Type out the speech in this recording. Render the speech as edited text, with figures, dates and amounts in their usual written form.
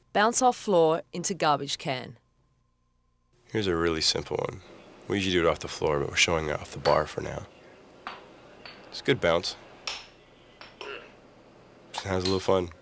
Bounce off floor into garbage can. Here's a really simple one. We usually do it off the floor, but we're showing it off the bar for now. It's a good bounce. Just has a little fun.